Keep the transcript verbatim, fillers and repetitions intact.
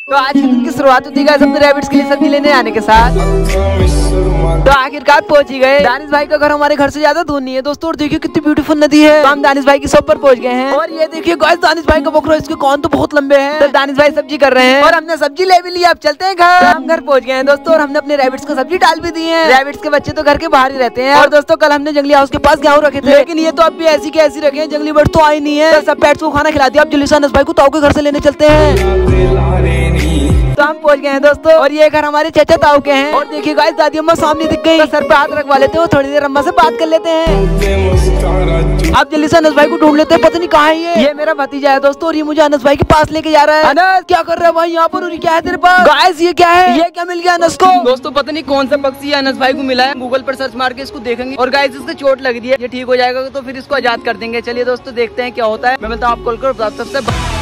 तो आज के दिन की शुरुआत होती है अपने रैबिट्स के लिए सब्जी लेने आने के साथ। तो आखिरकार पहुंच ही गए। दानिश भाई का घर हमारे घर से ज्यादा दूर नहीं है दोस्तों, और देखिए कितनी ब्यूटीफुल नदी है। तो हम दानिश भाई की शॉप पर पहुंच गए हैं और ये देखिए गाइस दानिश भाई का बकरा, इसके कान तो बहुत लंबे हैं। तो दानिश भाई सब्जी कर रहे हैं और हमने सब्जी ले भी ली। अब चलते हैं घर। हम घर पहुंच गए हैं दोस्तों और हमने अपने रैबिट्स को सब्जी डाल भी दी है। रैबिट्स के बच्चे तो घर के बाहर ही रहते हैं। और दोस्तों कल हमने जंगली हाउस के पास गेहूं रखे थे, लेकिन ये तो अब भी ऐसी के ऐसी रखे हैं, जंगली बर्ड तो आई नहीं है। तो सब पेट्स को खाना खिला दिया। अब जल्दी से अनस भाई को ताऊ के घर से लेने चलते हैं। तो हम पहुंच गए हैं दोस्तों और ये घर हमारे चाचा ताऊ के हैं। और देखिए गाइस दादी अम्मा सामने दिख गई। तो सर पे हाथ रखवा लेते हैं, थोड़ी देर अम्मा से बात कर लेते हैं। अब जल्दी से अनस भाई को ढूंढ लेते हैं, पता नहीं कहाँ है ये। ये मेरा भतीजा है दोस्तों और ये मुझे अनस भाई के पास लेके जा रहा है। अनस क्या कर रहा है भाई यहाँ पर, और क्या है तेरे पास? गाइस ये क्या है, ये क्या मिल गया अनस को? दोस्तों पता नहीं कौन सा पक्षी अनस भाई को मिला है, गूगल पर सर्च मार के इसको देखेंगे। और गाइस इसको चोट लग रही है, ये ठीक हो जाएगा तो फिर इसको आजाद कर देंगे। चलिए दोस्तों देखते हैं क्या होता है। मैं मिलता हूँ आपको कल कर।